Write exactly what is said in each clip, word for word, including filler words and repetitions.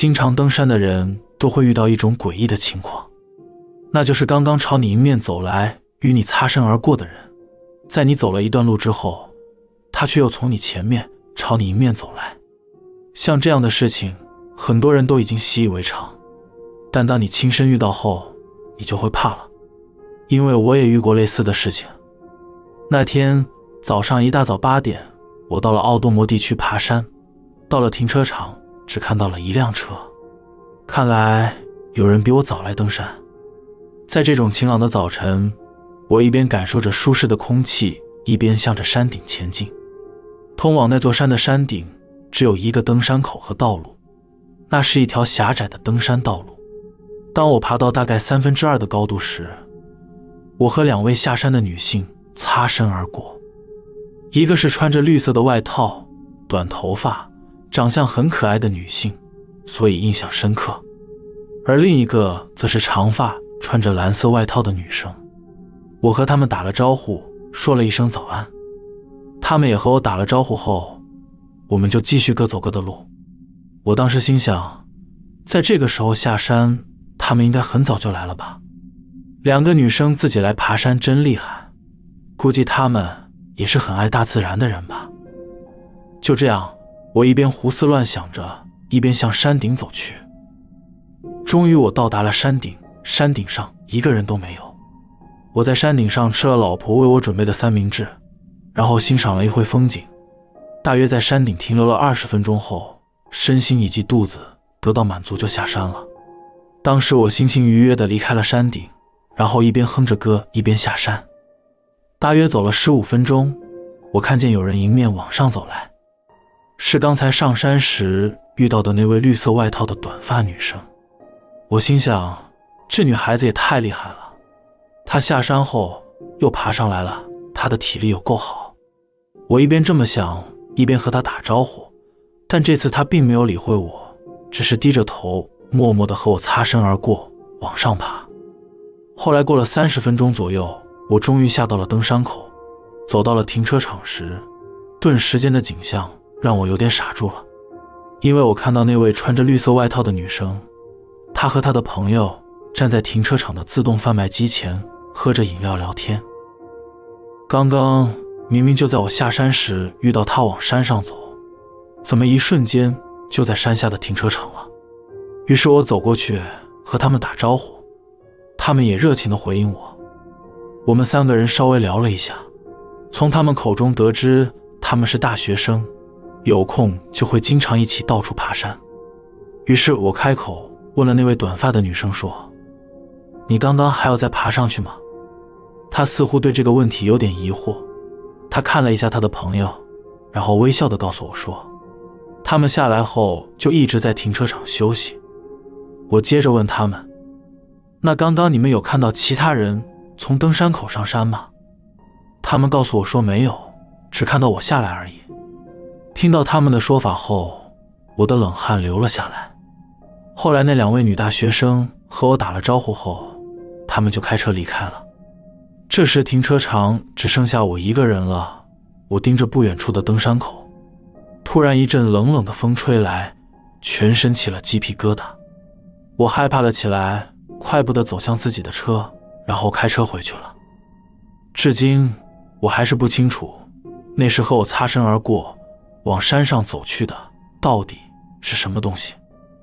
经常登山的人都会遇到一种诡异的情况，那就是刚刚朝你迎面走来与你擦身而过的人，在你走了一段路之后，他却又从你前面朝你迎面走来。像这样的事情很多人都已经习以为常，但当你亲身遇到后，你就会怕了，因为我也遇过类似的事情。那天早上一大早八点，我到了奥多摩地区爬山，到了停车场只看到了一辆车，看来有人比我早来登山。在这种晴朗的早晨，我一边感受着舒适的空气，一边向着山顶前进。通往那座山的山顶只有一个登山口和道路，那是一条狭窄的登山道路。当我爬到大概三分之二的高度时，我和两位下山的女性擦身而过，一个是穿着绿色的外套、短头发、长相很可爱的女性，所以印象深刻，而另一个则是长发、穿着蓝色外套的女生。我和她们打了招呼，说了一声早安，她们也和我打了招呼后，我们就继续各走各的路。我当时心想，在这个时候下山，她们应该很早就来了吧。两个女生自己来爬山真厉害，估计她们也是很爱大自然的人吧。就这样，我一边胡思乱想着，一边向山顶走去。终于我到达了山顶，山顶上一个人都没有。我在山顶上吃了老婆为我准备的三明治，然后欣赏了一会风景。大约在山顶停留了二十分钟后，身心以及肚子得到满足就下山了。当时我心情愉悦地离开了山顶，然后一边哼着歌一边下山。大约走了十五分钟，我看见有人迎面往上走来，是刚才上山时遇到的那位绿色外套的短发女生。我心想，这女孩子也太厉害了，她下山后又爬上来了，她的体力有够好。我一边这么想，一边和她打招呼，但这次她并没有理会我，只是低着头默默地和我擦身而过，往上爬。后来过了三十分钟左右，我终于下到了登山口，走到了停车场时，顿时间的景象让我有点傻住了，因为我看到那位穿着绿色外套的女生，她和她的朋友站在停车场的自动贩卖机前喝着饮料聊天。刚刚明明就在我下山时遇到她往山上走，怎么一瞬间就在山下的停车场了？于是我走过去和他们打招呼，他们也热情地回应我。我们三个人稍微聊了一下，从他们口中得知他们是大学生，有空就会经常一起到处爬山。于是我开口问了那位短发的女生说，你刚刚还要再爬上去吗？她似乎对这个问题有点疑惑，她看了一下她的朋友，然后微笑地告诉我说，他们下来后就一直在停车场休息。我接着问他们，那刚刚你们有看到其他人从登山口上山吗？他们告诉我说没有，只看到我下来而已。听到他们的说法后，我的冷汗流了下来。后来那两位女大学生和我打了招呼后，他们就开车离开了。这时停车场只剩下我一个人了，我盯着不远处的登山口，突然一阵冷冷的风吹来，全身起了鸡皮疙瘩。我害怕了起来，快步地走向自己的车，然后开车回去了。至今我还是不清楚，那时和我擦身而过往山上走去的到底是什么东西。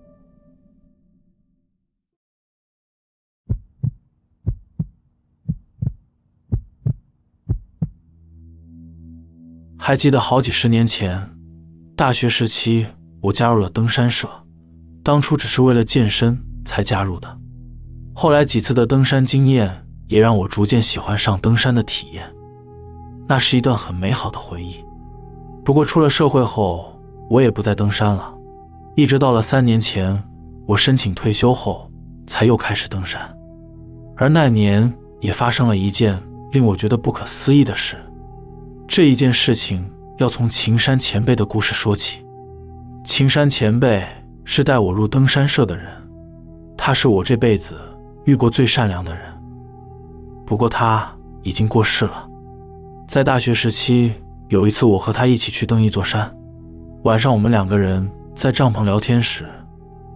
还记得好几十年前，大学时期我加入了登山社，当初只是为了健身才加入的。后来几次的登山经验也让我逐渐喜欢上登山的体验，那是一段很美好的回忆。不过出了社会后，我也不再登山了，一直到了三年前我申请退休后才又开始登山。而那年也发生了一件令我觉得不可思议的事。这一件事情要从秦山前辈的故事说起。秦山前辈是带我入登山社的人，他是我这辈子遇过最善良的人，不过他已经过世了。在大学时期，有一次我和他一起去登一座山，晚上我们两个人在帐篷聊天时，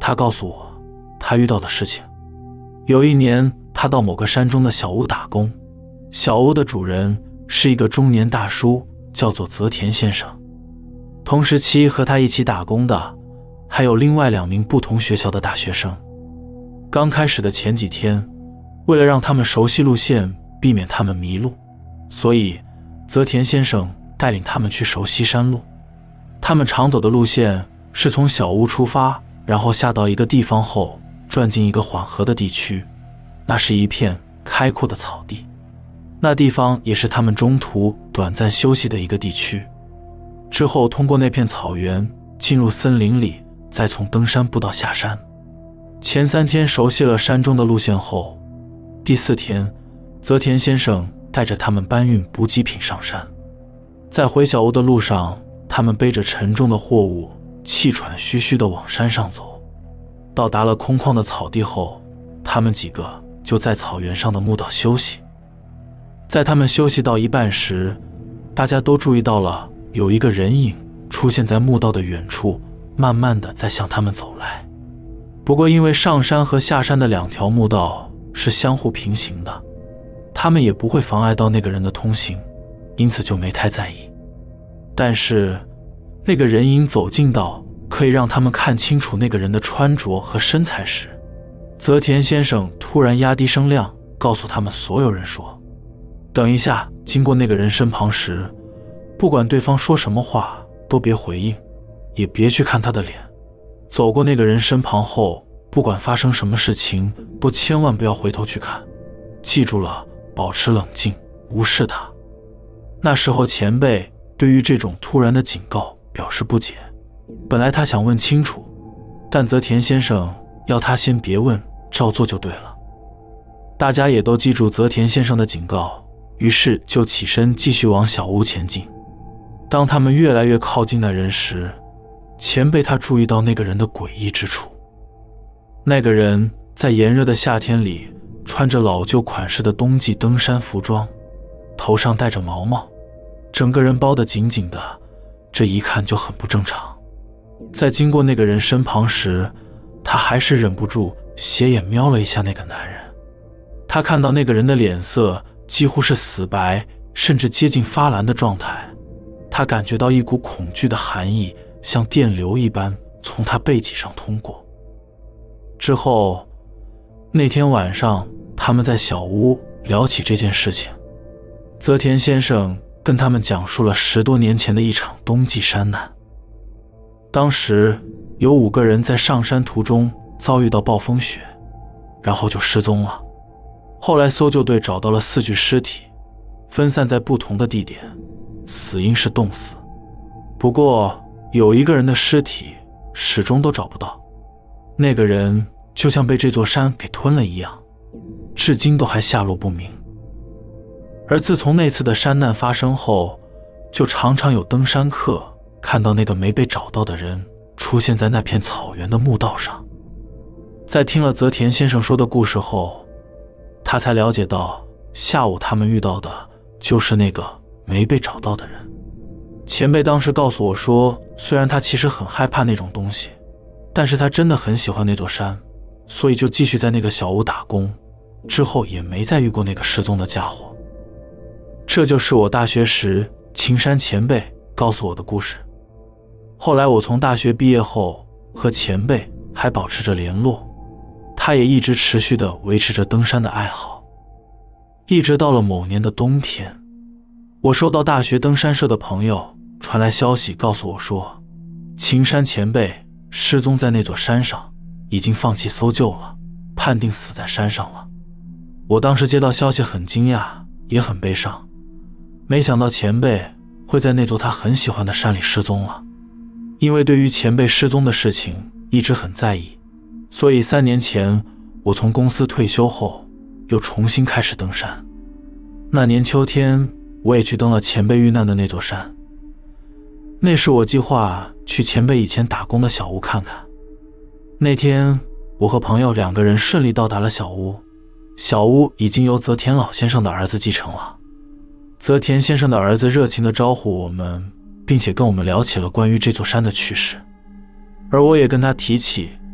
他告诉我他遇到的事情。有一年，他到某个山中的小屋打工，小屋的主人是一个中年大叔，叫做泽田先生。同时期和他一起打工的还有另外两名不同学校的大学生。刚开始的前几天，为了让他们熟悉路线，避免他们迷路，所以泽田先生带领他们去熟悉山路。他们常走的路线是从小屋出发，然后下到一个地方后转进一个缓和的地区，那是一片开阔的草地。那地方也是他们中途短暂休息的一个地区。之后通过那片草原进入森林里，再从登山步道下山。前三天熟悉了山中的路线后，第四天泽田先生带着他们搬运补给品上山。在回小屋的路上，他们背着沉重的货物，气喘吁吁地往山上走。到达了空旷的草地后，他们几个就在草原上的墓道休息。在他们休息到一半时，大家都注意到了有一个人影出现在墓道的远处，慢慢地在向他们走来。不过因为上山和下山的两条墓道是相互平行的，他们也不会妨碍到那个人的通行，因此就没太在意。但是那个人影走近到可以让他们看清楚那个人的穿着和身材时，泽田先生突然压低声量告诉他们所有人说，等一下经过那个人身旁时，不管对方说什么话都别回应，也别去看他的脸。走过那个人身旁后，不管发生什么事情都千万不要回头去看，记住了，保持冷静，无视他。那时候前辈对于这种突然的警告表示不解，本来他想问清楚，但泽田先生要他先别问，照做就对了。大家也都记住泽田先生的警告，于是就起身继续往小屋前进。当他们越来越靠近那人时，前辈他注意到那个人的诡异之处。那个人在炎热的夏天里穿着老旧款式的冬季登山服装，头上戴着毛帽，整个人包得紧紧的，这一看就很不正常。在经过那个人身旁时，他还是忍不住斜眼瞄了一下那个男人。他看到那个人的脸色几乎是死白，甚至接近发蓝的状态。他感觉到一股恐惧的寒意像电流一般从他背脊上通过。之后那天晚上，他们在小屋聊起这件事情。泽田先生跟他们讲述了十多年前的一场冬季山难。当时有五个人在上山途中遭遇到暴风雪，然后就失踪了。后来搜救队找到了四具尸体，分散在不同的地点，死因是冻死。不过有一个人的尸体始终都找不到，那个人就像被这座山给吞了一样，至今都还下落不明。而自从那次的山难发生后，就常常有登山客看到那个没被找到的人出现在那片草原的墓道上。在听了泽田先生说的故事后，他才了解到下午他们遇到的就是那个没被找到的人。前辈当时告诉我说，虽然他其实很害怕那种东西，但是他真的很喜欢那座山，所以就继续在那个小屋打工，之后也没再遇过那个失踪的家伙。这就是我大学时青山前辈告诉我的故事。后来我从大学毕业后，和前辈还保持着联络，他也一直持续地维持着登山的爱好。一直到了某年的冬天，我收到大学登山社的朋友传来消息，告诉我说青山前辈失踪在那座山上，已经放弃搜救了，判定死在山上了。我当时接到消息很惊讶，也很悲伤，没想到前辈会在那座他很喜欢的山里失踪了。因为对于前辈失踪的事情一直很在意，所以三年前我从公司退休后又重新开始登山。那年秋天，我也去登了前辈遇难的那座山。那是我计划去前辈以前打工的小屋看看。那天我和朋友两个人顺利到达了小屋，小屋已经由泽田老先生的儿子继承了。泽田先生的儿子热情地招呼我们，并且跟我们聊起了关于这座山的趣事。而我也跟他提起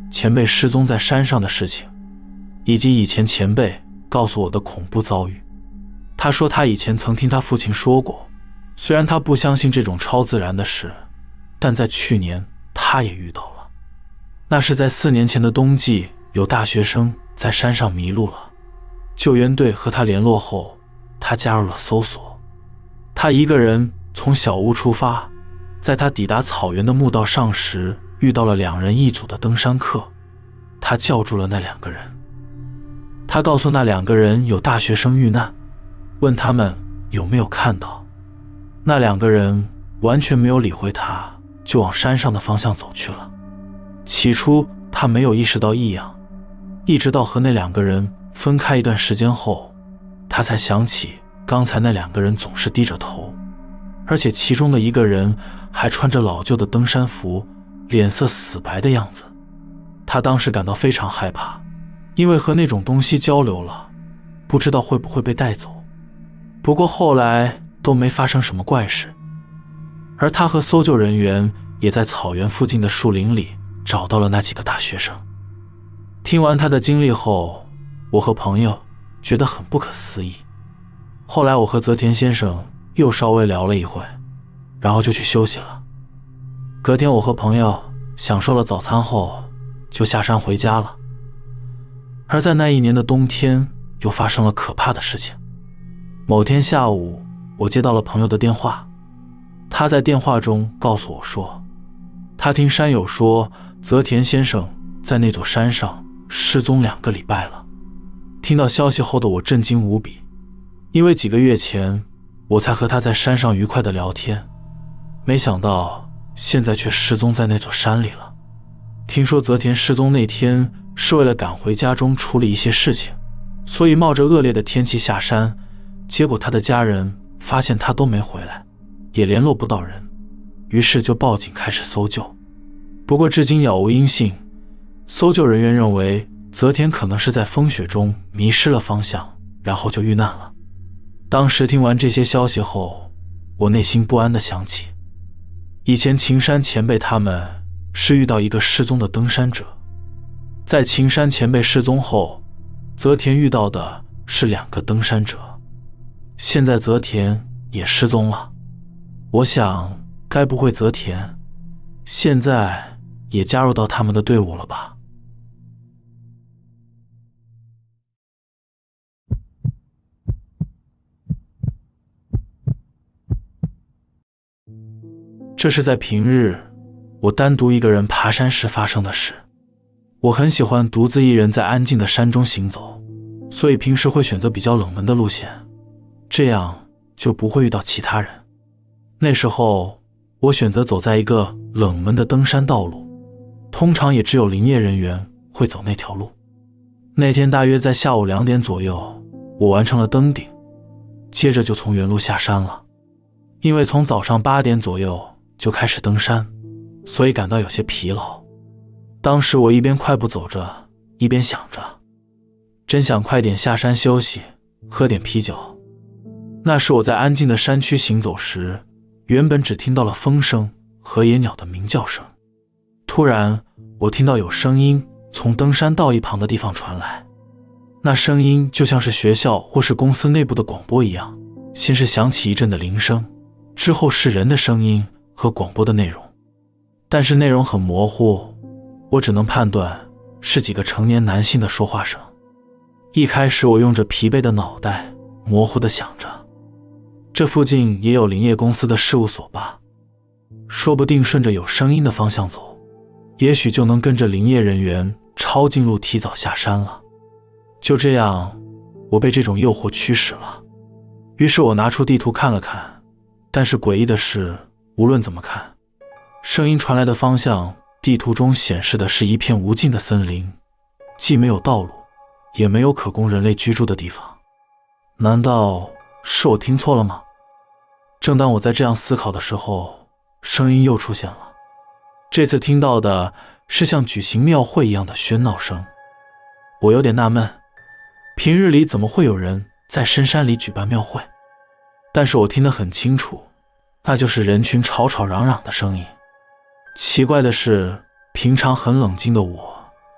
前辈失踪在山上的事情，以及以前前辈告诉我的恐怖遭遇。他说他以前曾听他父亲说过，虽然他不相信这种超自然的事，但在去年他也遇到了。那是在四年前的冬季，有大学生在山上迷路了，救援队和他联络后，他加入了搜索。他一个人从小屋出发，在他抵达草原的墓道上时，遇到了两人一组的登山客。他叫住了那两个人，他告诉那两个人有大学生遇难，问他们有没有看到。那两个人完全没有理会他，就往山上的方向走去了。起初他没有意识到异样，一直到和那两个人分开一段时间后，他才想起刚才那两个人总是低着头，而且其中的一个人还穿着老旧的登山服，脸色死白的样子。他当时感到非常害怕，因为和那种东西交流了，不知道会不会被带走。不过后来都没发生什么怪事，而他和搜救人员也在草原附近的树林里找到了那几个大学生。听完他的经历后，我和朋友觉得很不可思议。后来我和泽田先生又稍微聊了一会，然后就去休息了。隔天我和朋友享受了早餐后，就下山回家了。而在那一年的冬天，又发生了可怕的事情。某天下午，我接到了朋友的电话，他在电话中告诉我说，他听山友说泽田先生在那座山上失踪两个礼拜了。听到消息后的我震惊无比，因为几个月前我才和他在山上愉快的聊天，没想到现在却失踪在那座山里了。听说泽田失踪那天是为了赶回家中处理一些事情，所以冒着恶劣的天气下山，结果他的家人发现他都没回来，也联络不到人，于是就报警开始搜救。不过至今杳无音信，搜救人员认为泽田可能是在风雪中迷失了方向，然后就遇难了。当时听完这些消息后，我内心不安地想起，以前秦山前辈他们是遇到一个失踪的登山者，在秦山前辈失踪后，泽田遇到的是两个登山者，现在泽田也失踪了。我想该不会泽田现在也加入到他们的队伍了吧？这是在平日我单独一个人爬山时发生的事。我很喜欢独自一人在安静的山中行走，所以平时会选择比较冷门的路线，这样就不会遇到其他人。那时候我选择走在一个冷门的登山道路，通常也只有林业人员会走那条路。那天大约在下午两点左右，我完成了登顶，接着就从原路下山了。因为从早上八点左右就开始登山，所以感到有些疲劳。当时我一边快步走着，一边想着，真想快点下山休息，喝点啤酒。那时我在安静的山区行走时，原本只听到了风声和野鸟的鸣叫声，突然我听到有声音从登山道一旁的地方传来，那声音就像是学校或是公司内部的广播一样，先是响起一阵的铃声，之后是人的声音和广播的内容，但是内容很模糊，我只能判断是几个成年男性的说话声。一开始我用着疲惫的脑袋模糊地想着，这附近也有林业公司的事务所吧，说不定顺着有声音的方向走，也许就能跟着林业人员抄近路提早下山了。就这样，我被这种诱惑驱使了，于是我拿出地图看了看，但是诡异的是，无论怎么看，声音传来的方向地图中显示的是一片无尽的森林，既没有道路，也没有可供人类居住的地方。难道是我听错了吗？正当我在这样思考的时候，声音又出现了。这次听到的是像举行庙会一样的喧闹声。我有点纳闷，平日里怎么会有人在深山里举办庙会？但是我听得很清楚，那就是人群吵吵嚷嚷的声音。奇怪的是，平常很冷静的我，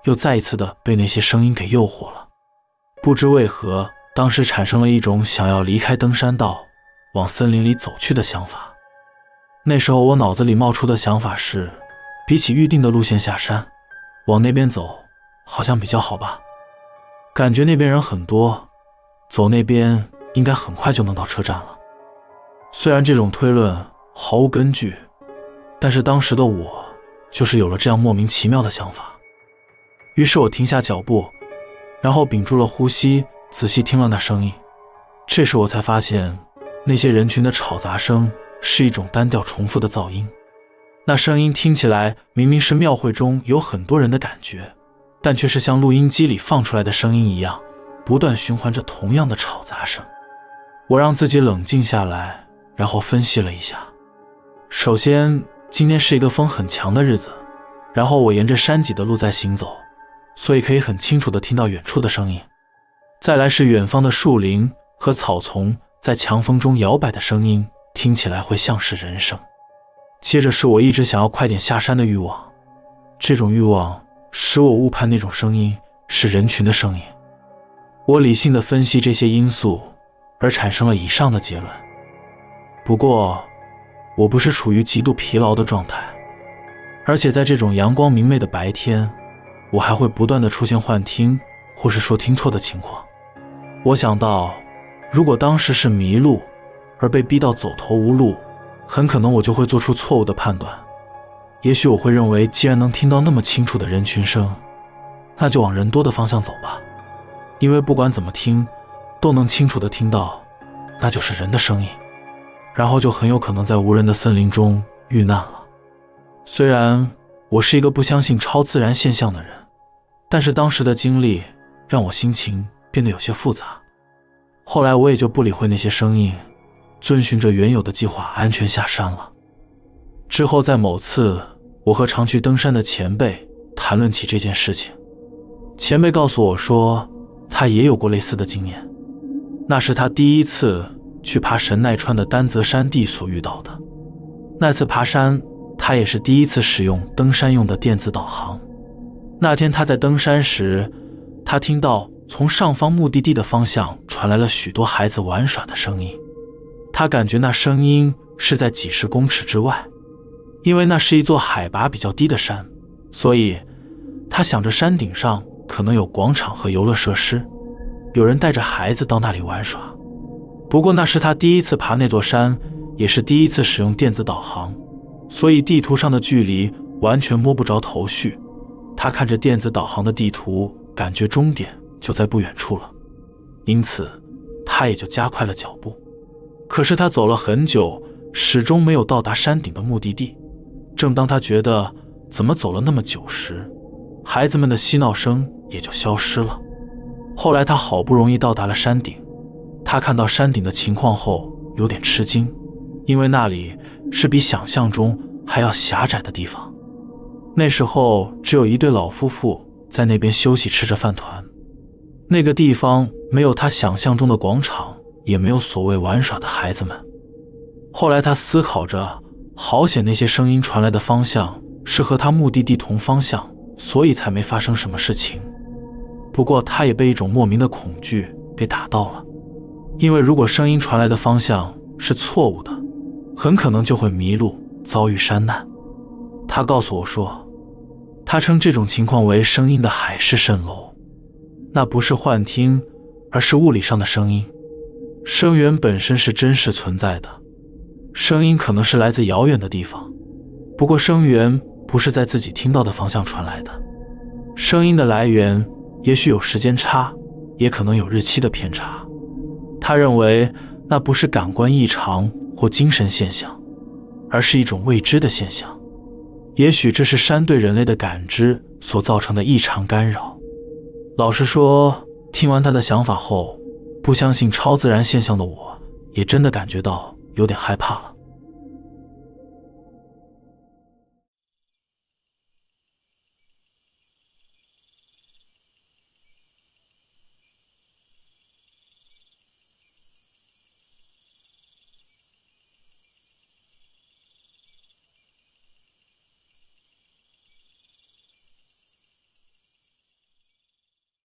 又再一次的被那些声音给诱惑了。不知为何，当时产生了一种想要离开登山道，往森林里走去的想法。那时候我脑子里冒出的想法是，比起预定的路线下山，往那边走好像比较好吧。感觉那边人很多，走那边应该很快就能到车站了。虽然这种推论毫无根据，但是当时的我就是有了这样莫名其妙的想法。于是我停下脚步，然后屏住了呼吸，仔细听了那声音。这时我才发现，那些人群的吵杂声是一种单调重复的噪音。那声音听起来明明是庙会中有很多人的感觉，但却是像录音机里放出来的声音一样，不断循环着同样的吵杂声。我让自己冷静下来，然后分析了一下。首先，今天是一个风很强的日子，然后我沿着山脊的路在行走，所以可以很清楚地听到远处的声音。再来是远方的树林和草丛在强风中摇摆的声音，听起来会像是人声。接着是我一直想要快点下山的欲望，这种欲望使我误判那种声音是人群的声音。我理性地分析这些因素，而产生了以上的结论。不过，我不是处于极度疲劳的状态，而且在这种阳光明媚的白天，我还会不断地出现幻听或是说听错的情况。我想到，如果当时是迷路而被逼到走投无路，很可能我就会做出错误的判断。也许我会认为，既然能听到那么清楚的人群声，那就往人多的方向走吧，因为不管怎么听，都能清楚地听到，那就是人的声音，然后就很有可能在无人的森林中遇难了。虽然我是一个不相信超自然现象的人，但是当时的经历让我心情变得有些复杂。后来我也就不理会那些声音，遵循着原有的计划安全下山了。之后在某次，我和常去登山的前辈谈论起这件事情，前辈告诉我说，他也有过类似的经验，那是他第一次去爬神奈川的丹泽山地所遇到的。那次爬山，他也是第一次使用登山用的电子导航。那天他在登山时，他听到从上方目的地的方向传来了许多孩子玩耍的声音，他感觉那声音是在几十公尺之外。因为那是一座海拔比较低的山，所以他想着山顶上可能有广场和游乐设施，有人带着孩子到那里玩耍。不过那是他第一次爬那座山，也是第一次使用电子导航，所以地图上的距离完全摸不着头绪。他看着电子导航的地图，感觉终点就在不远处了，因此他也就加快了脚步。可是他走了很久，始终没有到达山顶的目的地。正当他觉得怎么走了那么久时，孩子们的嬉闹声也就消失了。后来他好不容易到达了山顶，他看到山顶的情况后有点吃惊，因为那里是比想象中还要狭窄的地方。那时候只有一对老夫妇在那边休息吃着饭团，那个地方没有他想象中的广场，也没有所谓玩耍的孩子们。后来他思考着，好险那些声音传来的方向是和他目的地同方向，所以才没发生什么事情。不过他也被一种莫名的恐惧给打到了，因为如果声音传来的方向是错误的，很可能就会迷路，遭遇山难。他告诉我说，他称这种情况为声音的海市蜃楼，那不是幻听，而是物理上的声音。声源本身是真实存在的，声音可能是来自遥远的地方，不过声源不是在自己听到的方向传来的。声音的来源也许有时间差，也可能有日期的偏差。他认为那不是感官异常或精神现象，而是一种未知的现象。也许这是山对人类的感知所造成的异常干扰。老实说，听完他的想法后，不相信超自然现象的我也真的感觉到有点害怕了。